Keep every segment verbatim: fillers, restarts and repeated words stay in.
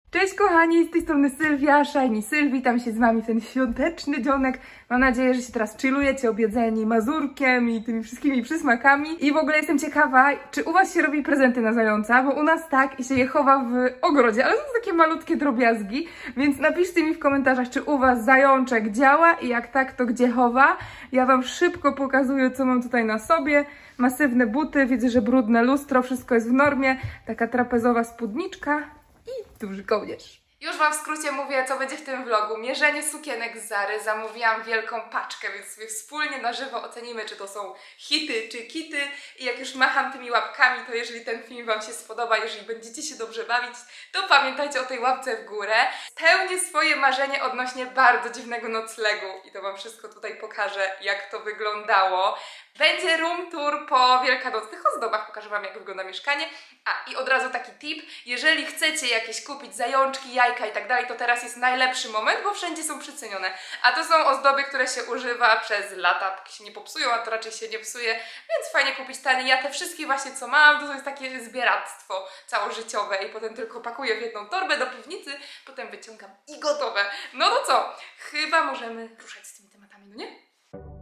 Cześć kochani, z tej strony Sylwia, Shiny Syl, witam się z wami w ten świąteczny dzionek. Mam nadzieję, że się teraz chillujecie obiedzeni mazurkiem i tymi wszystkimi przysmakami. I w ogóle jestem ciekawa, czy u was się robi prezenty na zająca, bo u nas tak i się je chowa w ogrodzie, ale to są takie malutkie drobiazgi, więc napiszcie mi w komentarzach, czy u was zajączek działa i jak tak, to gdzie chowa. Ja wam szybko pokazuję, co mam tutaj na sobie. Masywne buty, widzę, że brudne lustro, wszystko jest w normie, taka trapezowa spódniczka i duży kołnierz. Już wam w skrócie mówię, co będzie w tym vlogu. Mierzenie sukienek z Zary. Zamówiłam wielką paczkę, więc sobie wspólnie na żywo ocenimy, czy to są hity, czy kity. I jak już macham tymi łapkami, to jeżeli ten film wam się spodoba, jeżeli będziecie się dobrze bawić, to pamiętajcie o tej łapce w górę. Spełnię swoje marzenie odnośnie bardzo dziwnego noclegu i to wam wszystko tutaj pokażę, jak to wyglądało. Będzie room tour po wielkanocnych ozdobach, pokażę wam, jak wygląda mieszkanie. A i od razu taki tip, jeżeli chcecie jakieś kupić zajączki, jajka i tak dalej, to teraz jest najlepszy moment, bo wszędzie są przecenione. A to są ozdoby, które się używa przez lata, póki się nie popsują, a to raczej się nie psuje, więc fajnie kupić tanie. Ja te wszystkie właśnie, co mam, to jest takie zbieractwo całożyciowe i potem tylko pakuję w jedną torbę do piwnicy, potem wyciągam i gotowe. No to co? Chyba możemy ruszać z tymi tematami, no nie?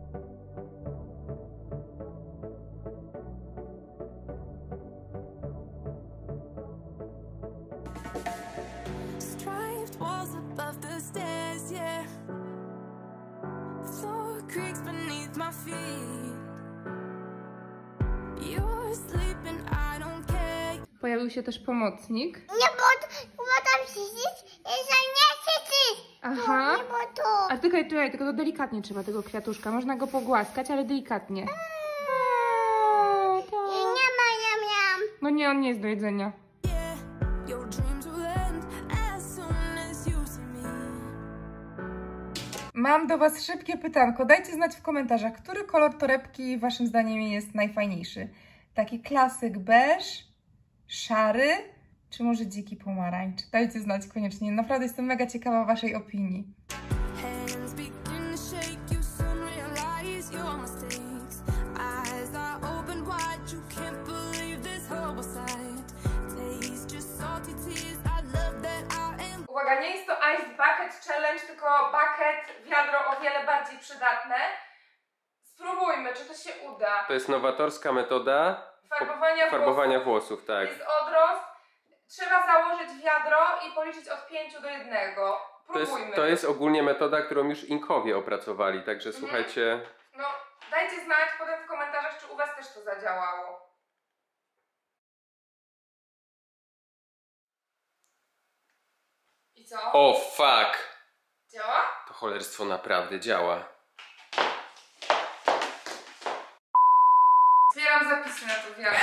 Pojawił się też pomocnik. Nie, bo, bo tam siedzieć, że nie siedzieć. Aha. Nie, bo to. A czekaj, czekaj, tylko to delikatnie trzeba tego kwiatuszka. Można go pogłaskać, ale delikatnie. Eee, to... I nie ma, ja miałam. No nie, on nie jest do jedzenia. Mam do was szybkie pytanko. Dajcie znać w komentarzach, który kolor torebki waszym zdaniem jest najfajniejszy. Taki klasyk beż, szary, czy może dziki pomarańcz? Dajcie znać koniecznie. Naprawdę jestem mega ciekawa waszej opinii. Uwaga, nie jest to Ice Bucket Challenge, tylko bucket, wiadro o wiele bardziej przydatne. Spróbujmy, czy to się uda. To jest nowatorska metoda farbowania, farbowania włosów. włosów, tak. Jest odrost. Trzeba założyć wiadro i policzyć od pięciu do jednego. Próbujmy. To jest, to jest ogólnie metoda, którą już Inkowie opracowali, także mhm. Słuchajcie. No, dajcie znać potem w komentarzach, czy u was też to zadziałało. I co? O fuck! Działa? To cholerstwo naprawdę działa. Zbieram zapisy na to wiadro.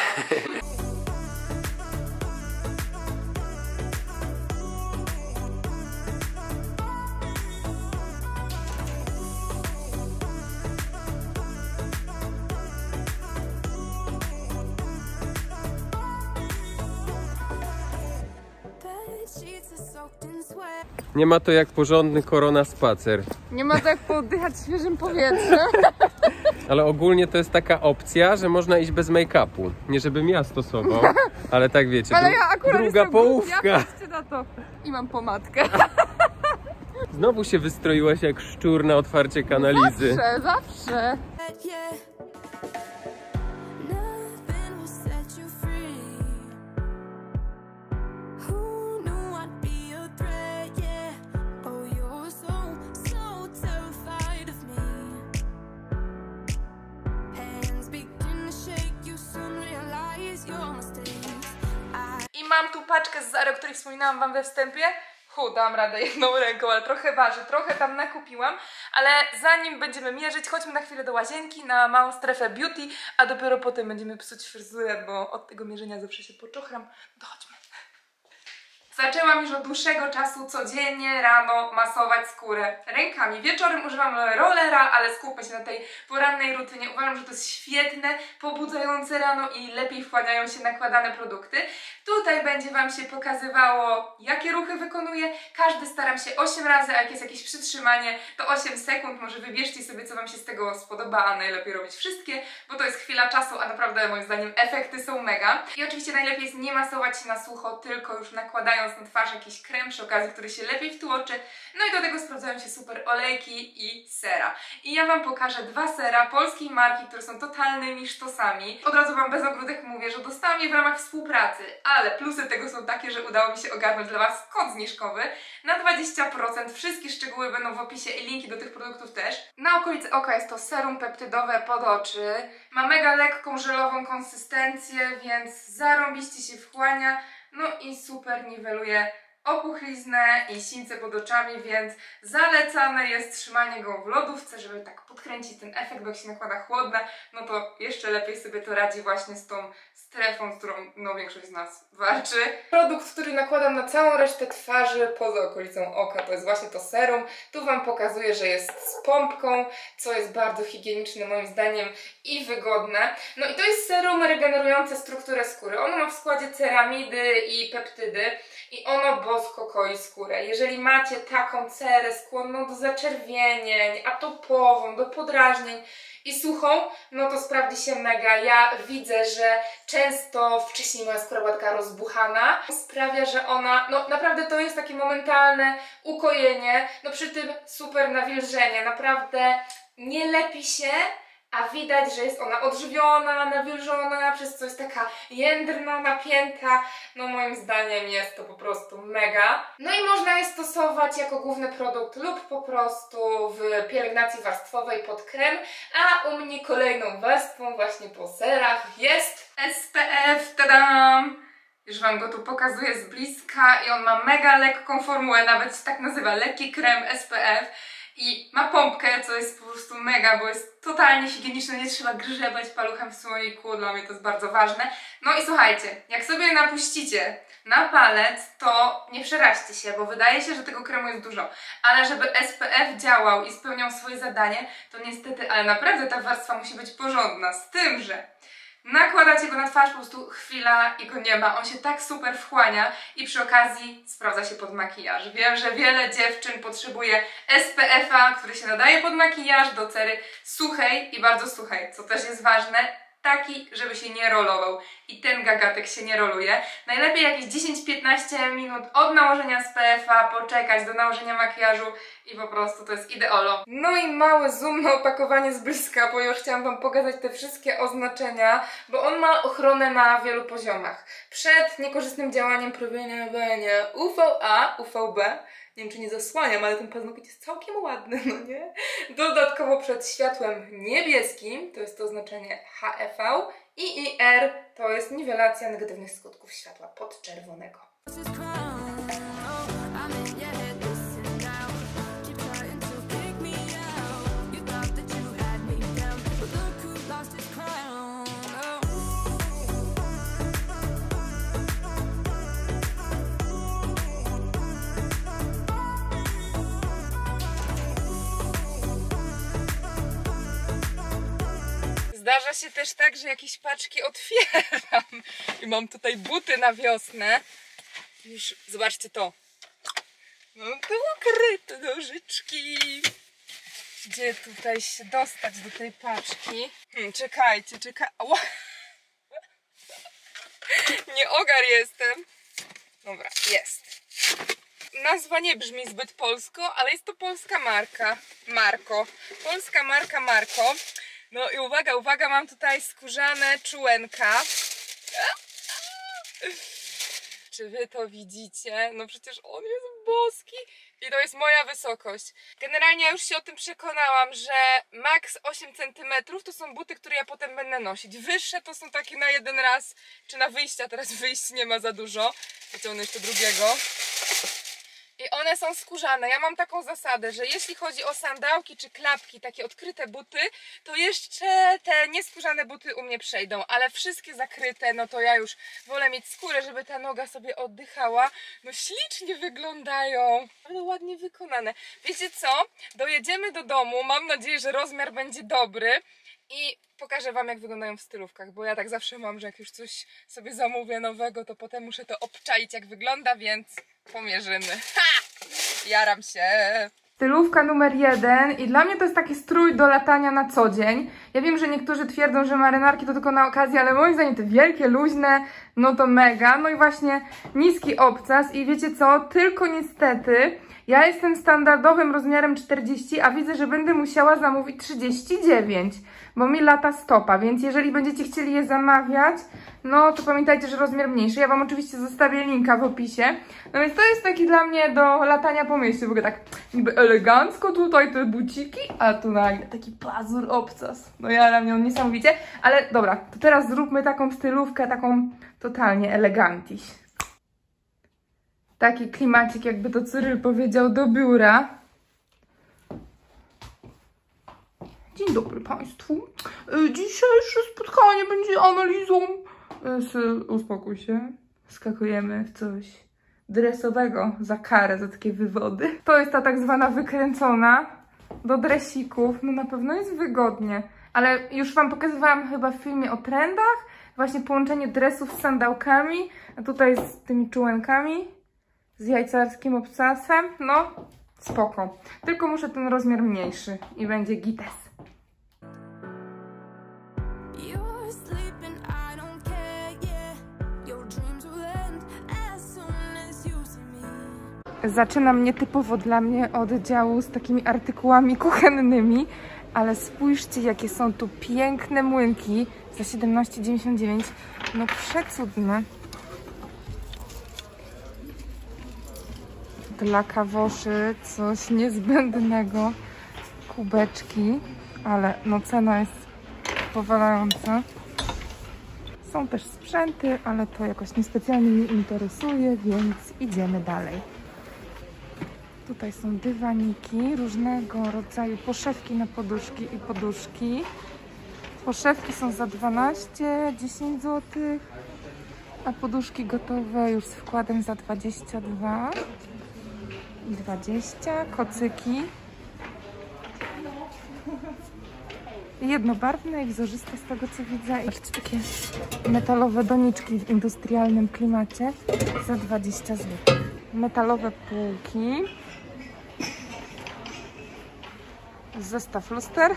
Nie ma to jak porządny korona spacer. Nie ma to jak pooddychać świeżym powietrzem. Ale ogólnie to jest taka opcja, że można iść bez make-upu. Nie żebym ja stosował, ale tak wiecie, ale ja akurat druga połówka. Ja na to. I mam pomadkę. Znowu się wystroiłaś jak szczur na otwarcie kanalizy. Zawsze, zawsze. Mam tu paczkę z Zary, o której wspominałam wam we wstępie. Hu, dam radę jedną ręką, ale trochę waży, trochę tam nakupiłam. Ale zanim będziemy mierzyć, chodźmy na chwilę do łazienki, na małą strefę beauty, a dopiero potem będziemy psuć fryzurę, bo od tego mierzenia zawsze się poczochram. No to chodźmy. Zaczęłam już od dłuższego czasu codziennie rano masować skórę rękami. Wieczorem używam rollera, ale skupmy się na tej porannej rutynie. Uważam, że to jest świetne, pobudzające rano i lepiej wchłaniają się nakładane produkty. Tutaj będzie wam się pokazywało, jakie ruchy wykonuję. Każdy staram się osiem razy, a jak jest jakieś przytrzymanie, to osiem sekund. Może wybierzcie sobie, co wam się z tego spodoba, a najlepiej robić wszystkie, bo to jest chwila czasu, a naprawdę moim zdaniem efekty są mega. I oczywiście najlepiej jest nie masować się na sucho, tylko już nakładając nakładając na twarz jakiś krem przy okazji, który się lepiej wtłoczy. No i do tego sprawdzają się super olejki i sera. I ja Wam pokażę dwa sera polskiej marki, które są totalnymi sztosami. Od razu Wam bez ogródek mówię, że dostałam je w ramach współpracy, ale plusy tego są takie, że udało mi się ogarnąć dla Was kod zniżkowy na dwadzieścia procent. Wszystkie szczegóły będą w opisie i linki do tych produktów też. Na okolicy oka jest to serum peptydowe pod oczy. Ma mega lekką, żelową konsystencję, więc zarąbiście się wchłania. No i super niweluje opuchliznę i sińce pod oczami, więc zalecane jest trzymanie go w lodówce, żeby tak podkręcić ten efekt, bo jak się nakłada chłodne, no to jeszcze lepiej sobie to radzi właśnie z tą strefą, z którą no, większość z nas walczy. Produkt, który nakładam na całą resztę twarzy poza okolicą oka, to jest właśnie to serum. Tu Wam pokazuję, że jest z pompką, co jest bardzo higieniczne moim zdaniem i wygodne. No i to jest serum regenerujące strukturę skóry. Ono ma w składzie ceramidy i peptydy i ono bosko koi skórę. Jeżeli macie taką cerę skłonną do zaczerwienień, atopową, do podrażnień i suchą, no to sprawdzi się mega. Ja widzę, że często wcześniej moja skóra była taka rozbuchana. Sprawia, że ona, no naprawdę to jest takie momentalne ukojenie, no przy tym super nawilżenie. Naprawdę nie lepi się, a widać, że jest ona odżywiona, nawilżona, przez co jest taka jędrna, napięta. No moim zdaniem jest to po prostu mega. No i można je stosować jako główny produkt lub po prostu w pielęgnacji warstwowej pod krem, a u mnie kolejną warstwą właśnie po serach jest S P F, tadam! Już Wam go tu pokazuję z bliska i on ma mega lekką formułę, nawet się tak nazywa, lekki krem S P F. I ma pompkę, co jest po prostu mega, bo jest totalnie higieniczne, nie trzeba grzebać paluchem w słoiku, dla mnie to jest bardzo ważne. No i słuchajcie, jak sobie napuścicie na palec, to nie przeraźcie się, bo wydaje się, że tego kremu jest dużo. Ale żeby S P F działał i spełniał swoje zadanie, to niestety, ale naprawdę ta warstwa musi być porządna, z tym, że nakładacie go na twarz, po prostu chwila i go nie ma. On się tak super wchłania i przy okazji sprawdza się pod makijaż. Wiem, że wiele dziewczyn potrzebuje S P F a, który się nadaje pod makijaż do cery suchej i bardzo suchej, co też jest ważne. Taki, żeby się nie rolował. I ten gagatek się nie roluje. Najlepiej jakieś dziesięć do piętnastu minut od nałożenia S P F a, poczekać do nałożenia makijażu i po prostu to jest ideolo. No i mały zoom na opakowanie z bliska, ponieważ chciałam Wam pokazać te wszystkie oznaczenia, bo on ma ochronę na wielu poziomach. Przed niekorzystnym działaniem promieniowania U V A, U V B, nie wiem, czy nie zasłaniam, ale ten paznokieć jest całkiem ładny, no nie? Dodatkowo przed światłem niebieskim, to jest to oznaczenie H E V, i I R to jest niwelacja negatywnych skutków światła podczerwonego. Zdarza się też tak, że jakieś paczki otwieram i mam tutaj buty na wiosnę. Już zobaczcie to. No to ukryte nożyczki. Gdzie tutaj się dostać do tej paczki? Hmm, czekajcie, czekaj. Nie ogar jestem. Dobra, jest. Nazwa nie brzmi zbyt polsko, ale jest to polska marka. Marko. Polska marka Marko. No i uwaga, uwaga, mam tutaj skórzane czułenka. Czy wy to widzicie? No przecież on jest boski i to jest moja wysokość. Generalnie ja już się o tym przekonałam, że maks osiem centymetrów to są buty, które ja potem będę nosić. Wyższe to są takie na jeden raz, czy na wyjścia, teraz wyjść nie ma za dużo. Wyciągnę jeszcze drugiego. I one są skórzane. Ja mam taką zasadę, że jeśli chodzi o sandałki czy klapki, takie odkryte buty, to jeszcze te nieskórzane buty u mnie przejdą, ale wszystkie zakryte, no to ja już wolę mieć skórę, żeby ta noga sobie oddychała. No ślicznie wyglądają, ale ładnie wykonane. Wiecie co? Dojedziemy do domu, mam nadzieję, że rozmiar będzie dobry i pokażę Wam, jak wyglądają w stylówkach, bo ja tak zawsze mam, że jak już coś sobie zamówię nowego, to potem muszę to obczaić, jak wygląda, więc pomierzymy. Ha! Jaram się! Stylówka numer jeden i dla mnie to jest taki strój do latania na co dzień. Ja wiem, że niektórzy twierdzą, że marynarki to tylko na okazję, ale moim zdaniem te wielkie, luźne, no to mega. No i właśnie niski obcas i wiecie co, tylko niestety ja jestem standardowym rozmiarem czterdzieści, a widzę, że będę musiała zamówić trzydzieści dziewięć, bo mi lata stopa, więc jeżeli będziecie chcieli je zamawiać, no to pamiętajcie, że rozmiar mniejszy. Ja Wam oczywiście zostawię linka w opisie. No więc to jest taki dla mnie do latania po mieście, w ogóle tak niby elegancko tutaj te buciki, a tu nagle taki pazur obcas. No ja na mnie on niesamowicie, ale dobra, to teraz zróbmy taką stylówkę, taką totalnie elegantiś. Taki klimacik, jakby to Cyryl powiedział, do biura. Dzień dobry Państwu. Dzisiejsze spotkanie będzie analizą. Syl, uspokój się. Skakujemy w coś dresowego za karę, za takie wywody. To jest ta tak zwana wykręcona do dresików. No na pewno jest wygodnie. Ale już Wam pokazywałam chyba w filmie o trendach. Właśnie połączenie dresów z sandałkami. A tutaj z tymi czułenkami. Z jajcarskim obcasem. No, spoko. Tylko muszę ten rozmiar mniejszy i będzie gites. Zaczynam nietypowo dla mnie od działu z takimi artykułami kuchennymi, ale spójrzcie, jakie są tu piękne młynki za siedemnaście dziewięćdziesiąt dziewięć. No przecudne. Dla kawoszy coś niezbędnego. Kubeczki, ale no cena jest powalająca. Są też sprzęty, ale to jakoś niespecjalnie mnie interesuje, więc idziemy dalej. Tutaj są dywaniki, różnego rodzaju poszewki na poduszki i poduszki. Poszewki są za dwanaście, dziesięć złotych, a poduszki gotowe już z wkładem za dwadzieścia dwa i dwadzieścia. Kocyki. Jednobarwne i wzorzyste z tego co widzę. Patrzcie, takie metalowe doniczki w industrialnym klimacie za dwadzieścia złotych. Metalowe półki. Zestaw luster.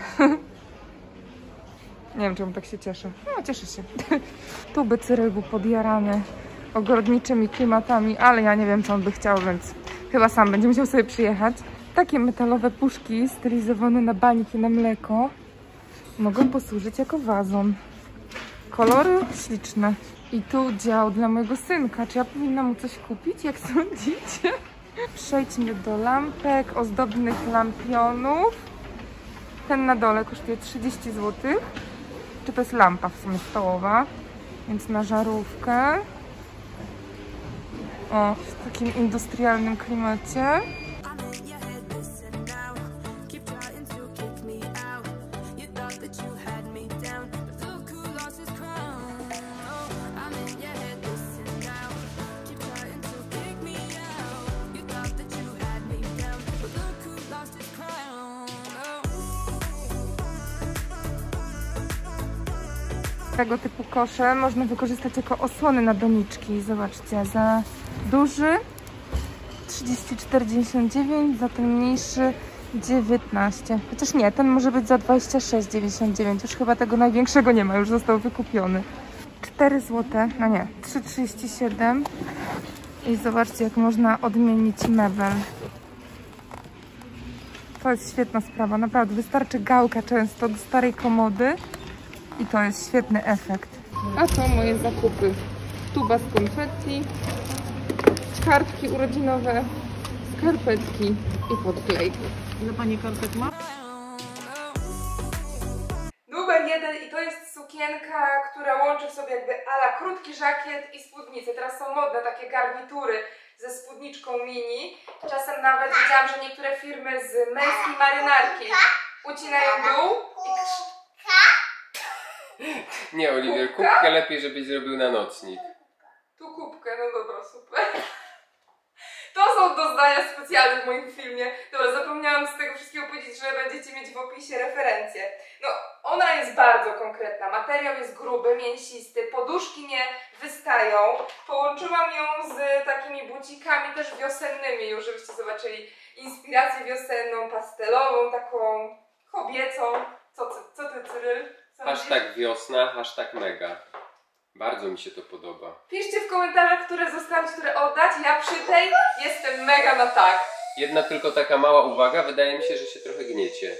Nie wiem, czemu tak się cieszę. No, cieszę się. Tuby Cyryl był podjarany ogrodniczymi klimatami, ale ja nie wiem, co on by chciał, więc chyba sam będzie musiał sobie przyjechać. Takie metalowe puszki stylizowane na bańki na mleko mogą posłużyć jako wazon. Kolory śliczne. I tu dział dla mojego synka. Czy ja powinnam mu coś kupić, jak sądzicie? Przejdźmy do lampek, ozdobnych lampionów. Ten na dole kosztuje trzydzieści złotych. Czy to jest lampa w sumie stołowa? Więc na żarówkę. O, w takim industrialnym klimacie. Tego typu kosze można wykorzystać jako osłony na doniczki. Zobaczcie, za duży trzydzieści cztery dziewięćdziesiąt dziewięć, za ten mniejszy dziewiętnaście. Chociaż nie, ten może być za dwadzieścia sześć dziewięćdziesiąt dziewięć. Już chyba tego największego nie ma, już został wykupiony. cztery złote, no nie, trzy trzydzieści siedem. I zobaczcie, jak można odmienić mebel. To jest świetna sprawa, naprawdę. Wystarczy gałka często do starej komody. I to jest świetny efekt. A to moje zakupy. Tuba z konfetti, kartki urodzinowe, skarpetki i podklejki. Ile Pani kartek ma? Numer jeden i to jest sukienka, która łączy w sobie jakby ala krótki żakiet i spódnicę. Teraz są modne takie garnitury ze spódniczką mini. Czasem nawet widziałam, że niektóre firmy z męskiej marynarki ucinają dół i krz... Nie, Oliwier, kubkę lepiej, żebyś zrobił na nocnik. Tu kubkę, no dobra, super. To są to do zdania specjalnych w moim filmie. Dobra, zapomniałam z tego wszystkiego powiedzieć, że będziecie mieć w opisie referencje. No, ona jest bardzo konkretna. Materiał jest gruby, mięsisty, poduszki nie wystają. Połączyłam ją z takimi bucikami też wiosennymi już, żebyście zobaczyli inspirację wiosenną, pastelową, taką kobiecą. Co, co, co ty, Cyryl? Co Hashtag myślisz? wiosna, hashtag mega. Bardzo mi się to podoba. Piszcie w komentarzach, które zostawić, które oddać. Ja przy tej jestem mega na tak. Jedna tylko taka mała uwaga, wydaje mi się, że się trochę gniecie.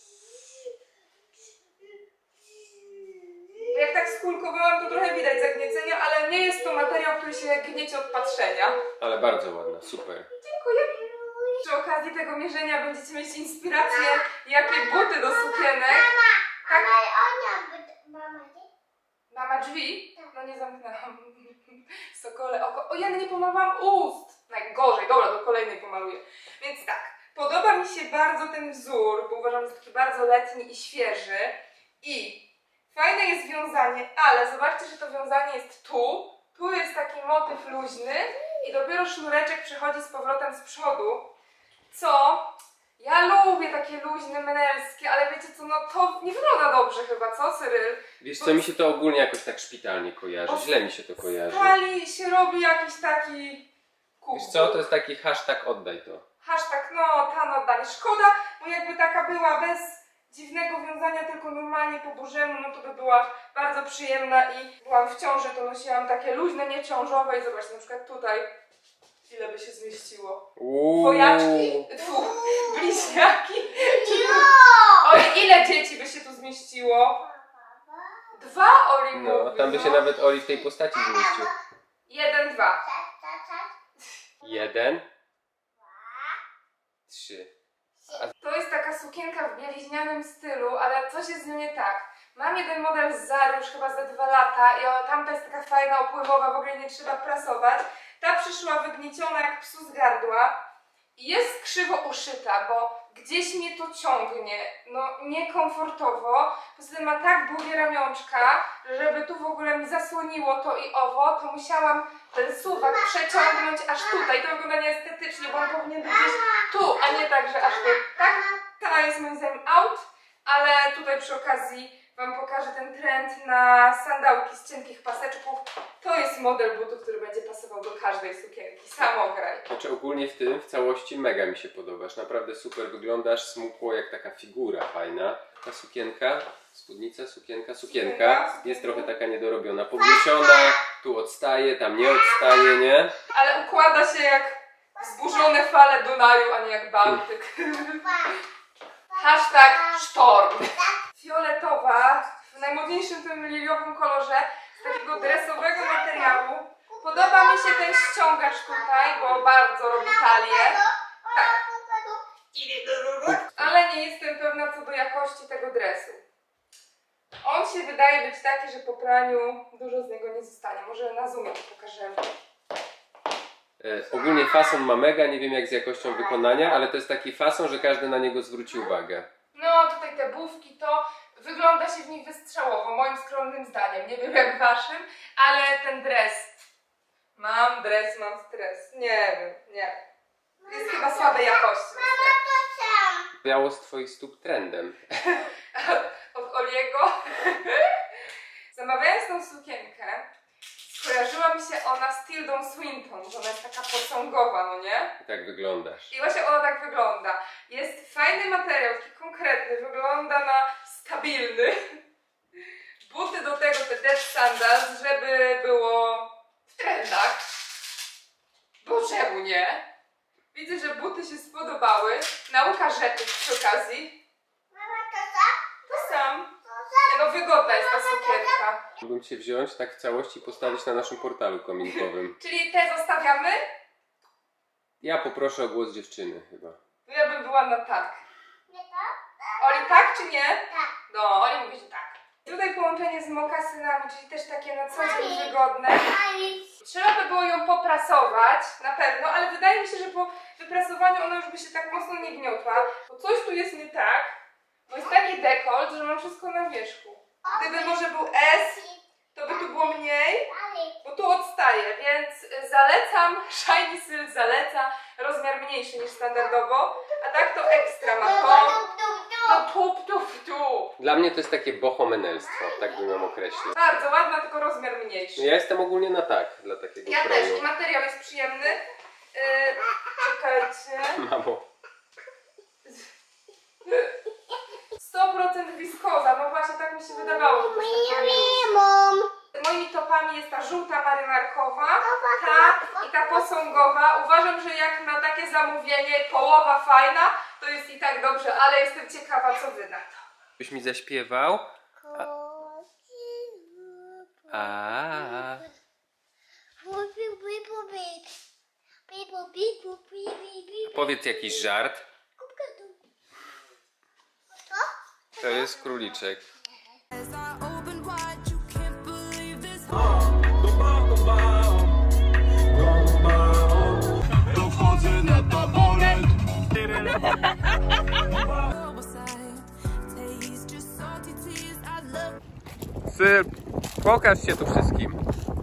Jak tak skulkowałam, to trochę widać zagniecenia, ale nie jest to materiał, który się gniecie od patrzenia. Ale bardzo ładna, super. Dziękuję. Przy okazji tego mierzenia będziecie mieć inspirację, jakie buty do sukienek. Tak? Ale ona by... Mama, nie? Mama drzwi? No nie zamknęłam. Sokole oko. O, ja nie pomalowałam ust. Najgorzej. Dobra, do kolejnej pomaluję. Więc tak, podoba mi się bardzo ten wzór, bo uważam, że jest taki bardzo letni i świeży. I fajne jest wiązanie, ale zobaczcie, że to wiązanie jest tu. Tu jest taki motyw luźny i dopiero sznureczek przychodzi z powrotem z przodu. Co? Ja lubię takie luźne, menelskie, ale wiecie co, no to nie wygląda dobrze chyba, co, Cyryl? Wiesz co, mi się to ogólnie jakoś tak szpitalnie kojarzy, źle mi się to kojarzy. Stali się robi jakiś taki... Kubek. Wiesz co, to jest taki hashtag oddaj to. Hashtag, no, tan oddanie. Szkoda, bo jakby taka była bez dziwnego wiązania, tylko normalnie po bożemu, no to by była bardzo przyjemna i byłam w ciąży, to nosiłam takie luźne, nieciążowe i zobaczcie, na przykład tutaj ile by się zmieściło. Uuu. Dwojaczki, tfu, bliźniaki. Oj, ile dzieci by się tu zmieściło? Dwa, Oli mówi, No, tam by się no. nawet Oli w tej postaci zmieścił. Jeden, dwa. Jeden. Trzy. To jest taka sukienka w bieliźnianym stylu, ale coś jest z nią nie tak. Mam jeden model z Zary już chyba za dwa lata i o, tamta jest taka fajna, opływowa, w ogóle nie trzeba prasować. Ta przyszła wygnieciona jak psu z gardła i jest krzywo uszyta, bo gdzieś mnie to ciągnie, no niekomfortowo. Poza tym ma tak długie ramionczka, że żeby tu w ogóle mi zasłoniło to i owo, to musiałam ten suwak przeciągnąć aż tutaj. To wygląda nieestetycznie, bo on powinien być gdzieś tu, a nie tak, że aż tu. Tak? Ta jest moim zdaniem out, ale tutaj przy okazji Wam pokażę ten trend na sandałki z cienkich paseczków. To jest model butów, który będzie pasował do każdej sukienki. Samograj. Znaczy ogólnie w tym, w całości mega mi się podobasz. Naprawdę super wyglądasz, smukło jak taka figura fajna. Ta sukienka, spódnica, sukienka, sukienka Sukienka. jest trochę taka niedorobiona, podniesiona, tu odstaje, tam nie odstaje, nie? Ale układa się jak wzburzone fale Dunaju, a nie jak Bałtyk. Hashtag sztorm. Fioletowa, w najmodniejszym tym liliowym kolorze, z takiego dresowego materiału. Podoba mi się ten ściągacz tutaj, bo bardzo robi talię. Tak. Ale nie jestem pewna co do jakości tego dresu. On się wydaje być taki, że po praniu dużo z niego nie zostanie. Może na zoomie to pokażemy. E, ogólnie fason ma mega, nie wiem jak z jakością wykonania, ale to jest taki fason, że każdy na niego zwróci uwagę. No tutaj te bufki to wygląda się w nich wystrzałowo, moim skromnym zdaniem. Nie wiem jak waszym, ale ten dres. Mam dres, mam stres. Nie wiem, nie. Jest chyba słabej jakości. Biało z twoich stóp trendem. Od Oliego. Zamawiając tą sukienkę, skojarzyła mi się ona z Tildą Swinton, że ona jest taka posągowa, no nie? I tak wyglądasz. I właśnie ona tak wygląda. Jest fajny materiał, taki konkretny, wygląda na stabilny. Buty do tego, te Dead Sandals, żeby było w trendach. Bo czemu nie? Widzę, że buty się spodobały. Nauka rzeczy przy okazji. To sam. Nie, no wygodna jest ta sukienka. Mógłbym cię wziąć, tak w całości postawić na naszym portalu kominkowym. Czyli te zostawiamy? Ja poproszę o głos dziewczyny chyba. No ja bym była na tak. Oli, tak czy nie? No, Oli mówi, że tak. Tutaj połączenie z mokasynami, czyli też takie na co dzień wygodne. Trzeba by było ją poprasować, na pewno, ale wydaje mi się, że po wyprasowaniu ona już by się tak mocno nie gniotła. Bo coś tu jest nie tak, bo jest taki dekolt, że mam wszystko na wierzchu. Gdyby może był S, to by tu było mniej, bo tu odstaje, więc zalecam, Shiny Silk zaleca rozmiar mniejszy niż standardowo, a tak to ekstra ma to. No tup, tup, tup. Dla mnie to jest takie bohomenelstwo, tak bym ją określił. Bardzo ładna, tylko rozmiar mniejszy. Ja jestem ogólnie na tak, dla takiego Ja kroju. też i materiał jest przyjemny. Yy, czekajcie. Mamo. sto procent wiskoza, no właśnie tak mi się wydawało. Że to jest taka Mom. Moimi topami jest ta żółta marynarkowa, ta i ta posągowa. Uważam, że jak na takie zamówienie połowa fajna, to jest i tak dobrze, ale jestem ciekawa, co wy na to. Byś mi zaśpiewał? A. Powiedz jakiś żart. To jest króliczek. Syp, pokaż się tu wszystkim.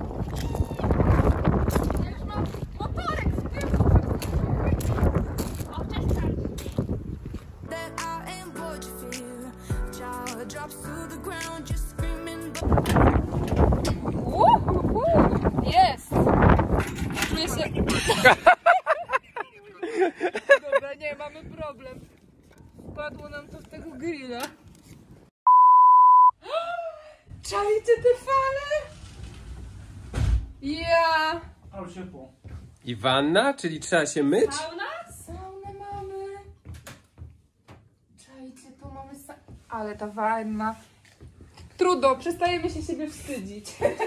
Jest! Czuję się... Dobra, nie, mamy problem. Wpadło nam to w tego grilla. Czajcie te fale? Ja! Ale ciepło. I wanna? Czyli trzeba się myć? Sauna? Saunę mamy. Czajcie, tu mamy sa... Ale ta wanna. Trudno, przestajemy się siebie wstydzić.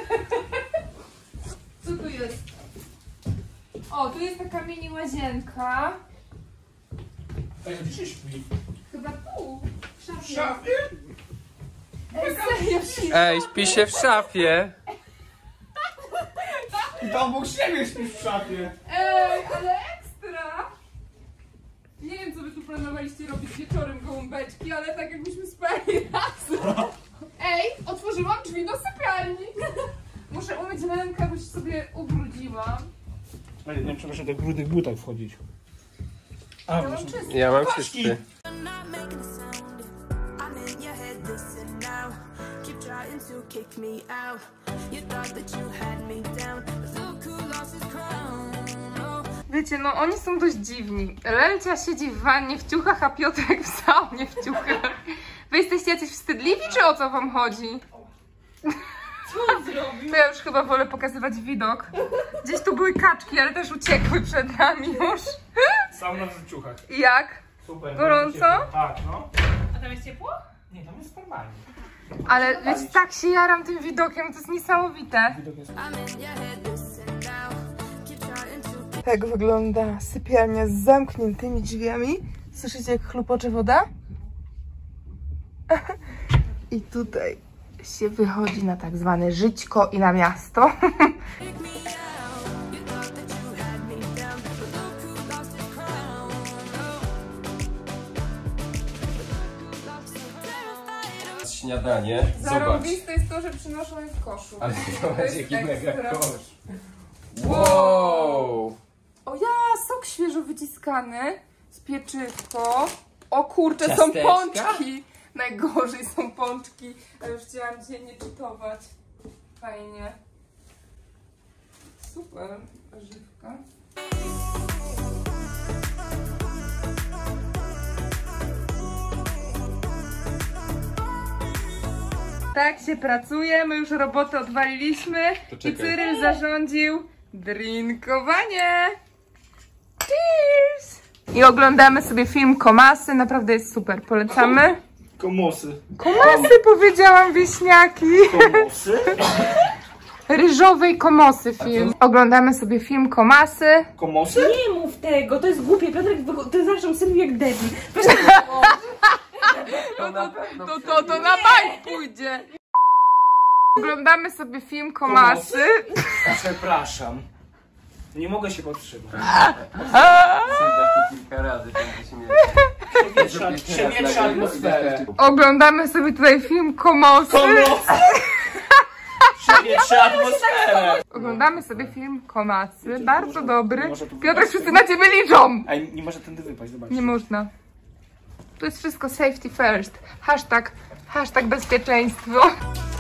Co tu jest? O, tu jest taka mini łazienka. Ej, gdzie się śpi? Chyba tu, w szafie. W szafie? Ej, serio, śpi. Ej, śpi się w szafie. I tam obok siebie śpisz w szafie. Ej, ale ekstra! Nie wiem, co wy tu planowaliście robić wieczorem, gołąbeczki, ale tak jakbyśmy spali razem. Ej, otworzyłam drzwi do sypialni. Muszę umyć rękę, bo się sobie ubrudziłam. Ej, nie wiem, przepraszam, do brudnych butach wchodzić. A, Ja mam proszę. czysty. Ja mam Paczki. czysty. Wiecie, no oni są dość dziwni. Lelcia siedzi w wannie w ciuchach, a Piotrek w saunie w ciuchach. Wy jesteście jacyś wstydliwi, czy o co wam chodzi? Co on zrobił? To ja już chyba wolę pokazywać widok. Gdzieś tu były kaczki, ale też uciekły przed nami już. Sauna w ciuchach. I jak? Super. Gorąco? Tak, no. A tam jest ciepło? Nie, tam jest normalnie. Ale wiecie, tak się jaram tym widokiem, to jest niesamowite. Widok jest... Tak wygląda sypialnia z zamkniętymi drzwiami. Słyszycie, jak chlupocze woda? I tutaj się wychodzi na tak zwane żyćko i na miasto. Śniadanie. Zobacz. Zarąbiste jest to, że przynoszą je w koszu. Ale To zobacz, jest jaki mega ekstra. kosz. Wow! O ja, sok świeżo wyciskany z pieczywką. O kurczę, są Ciasteczka? pączki. Najgorzej są pączki. A już chciałam dzisiaj nie czytować. Fajnie. Super. Warzywka. Tak się pracuje, my już robotę odwaliliśmy To i czekaj. Cyryl zarządził drinkowanie. Cheers! I oglądamy sobie film Komasy, naprawdę jest super, polecamy. Komosy. Komasy powiedziałam, wieśniaki. Komosy? Ryżowej Komosy film. Oglądamy sobie film Komasy. Komosy? Nie mów tego, to jest głupie. Piotrek, ty zresztą Sylwii jak debil. To, to, to, to, to na bajk pójdzie. Oglądamy sobie film Komasy. Przepraszam. Nie mogę się powstrzymać. Kilka razy ten się śmieje. Przemietrza atmosferę. Oglądamy sobie tutaj film Komosy. Komosy! Powietrze, atmosferę. Oglądamy sobie film Komasy, bardzo może- dobry. może tu Piotrek, wypaść wszyscy tego? na ciebie liczą! A nie może tędy wypaść, zobacz. Nie można. To jest wszystko safety first. Hashtag, hashtag bezpieczeństwo.